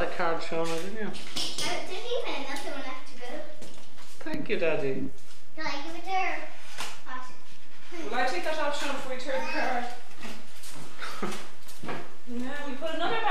that card, Shona, didn't you? There's even another one left to go. Thank you, Daddy. Can I give it to her? Will I take that off, Shona, before we turn the card? No, we put another